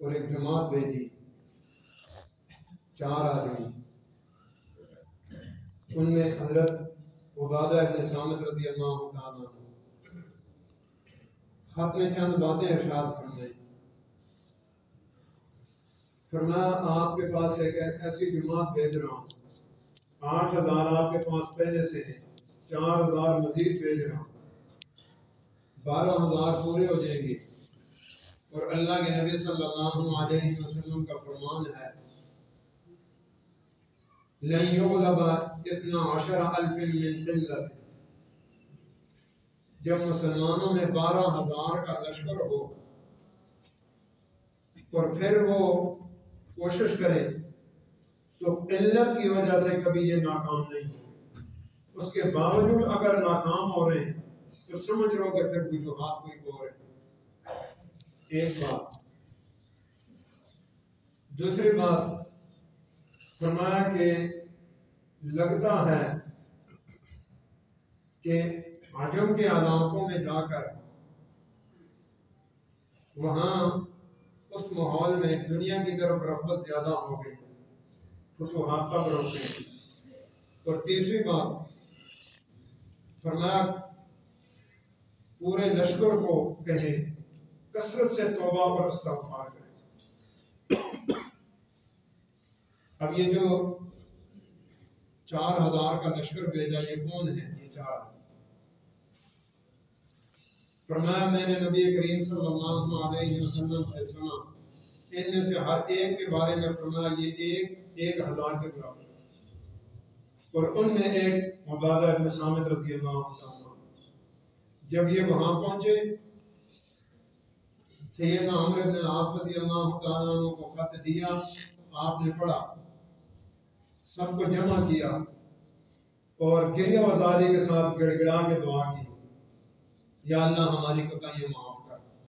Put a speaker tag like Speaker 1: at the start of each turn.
Speaker 1: اور ایک جماعت بھیجی 4 آدمی، ان میں حضرت عبادہ ابن صامت رضی اللہ تعالیٰ عنہ خط میں چند باتیں ارشاد فرمائیں۔ فرمایا آپ کے پاس ایک ایسی جماعت بھیج رہا ہوں، 8,000 آپ کے پاس پہلے سے ہیں، 4,000 مزید بھیج رہا ہوں، 12,000 پورے ہو جائیں گے۔ اور اللہ کے نبی صلی اللہ علیہ وسلم کا فرمان ہے لن یغلب 12,000 من قلت، جب مسلمانوں میں 12,000 کا لشکر ہو اور پھر وہ کوشش کرے تو قلت کی وجہ سے کبھی یہ ناکام نہیں ہو، اس کے باوجود اگر ناکام ہو رہے ہیں تو سمجھ لو کہ پھر وجوہات کوئی اور ہے۔ ایک بات۔ دوسری بات فرمایا کہ لگتا ہے کہ عجم کے علاقوں میں جا کر وہاں اس ماحول میں دنیا کی طرف رغبت زیادہ ہو گئی، فتوحات تب روکے۔ اور تیسری بات فرمایا پورے لشکر کو کہے کثرت سے توبہ اور استغفار کرے۔ اب یہ جو 4,000 کا لشکر بھیجا یہ کون ہے؟ یہ 4 فرمایا میں نے نبی کریم صلی اللہ علیہ وسلم سے سنا، ان میں سے ہر ایک کے بارے میں فرمایا یہ 1,000 کے برابر، اور ان میں ایک عبادہ ابن صامت رضی اللہ عنہ۔ جب یہ وہاں پہنچے سیدنا عمرو بن العاص رضی اللہ تعالیٰ عنہ کو خط دیا، آپ نے پڑھا، سب کو جمع کیا اور گریہ وزاری کے ساتھ گڑ گڑا کے دعا کی، یا اللہ ہماری کوتاہیاں معاف